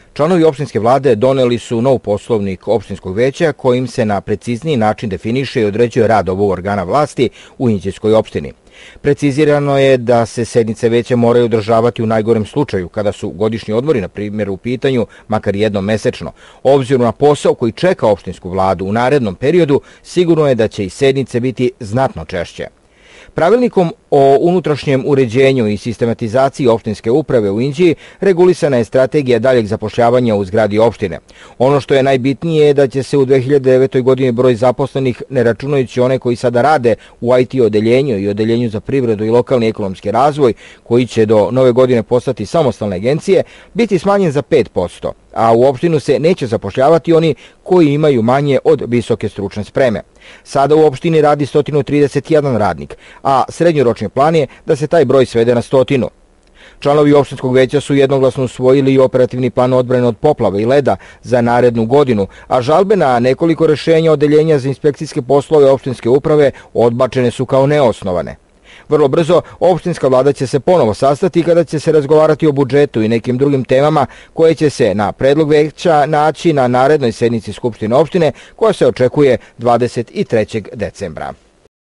Članovi opštinske vlade doneli su nov poslovnik opštinskog veća kojim se na precizniji način definiše i određuje rad ovog organa vlasti u Inđijskoj opštini. Precizirano je da se sednice veća moraju održavati u najgorem slučaju kada su godišnji odmori, na primjer, u pitanju, makar jednom mesečno. Obzirom na posao koji čeka opštinsku vladu u narednom periodu, sigurno je da će i sednice biti znatno češće. Pravilnikom o unutrašnjem uređenju i sistematizaciji opštinske uprave u Inđiji regulisana je strategija daljeg zapošljavanja u zgradi opštine. Ono što je najbitnije je da će se u 2009. godini broj zaposlenih, ne računajući one koji sada rade u IT odeljenju i odeljenju za privredu i lokalni ekonomski razvoj, koji će do nove godine postati samostalne agencije, biti smanjen za 5%, a u opštinu se neće zapošljavati oni koji imaju manje od visoke stručne spreme. Sada u opštini radi 131 radnik, a srednjoročni plan je da se taj broj svede na 100. Članovi opštinskog veća su jednoglasno usvojili i operativni plan odbrane od poplava i leda za narednu godinu, a žalbe na nekoliko rešenja odeljenja za inspekcijske poslove opštinske uprave odbačene su kao neosnovane. Vrlo brzo opštinska vlada će se ponovo sastati kada će se razgovarati o budžetu i nekim drugim temama koje će se na predlog veća naći na narednoj sednici Skupštine opštine koja se očekuje 23. decembra.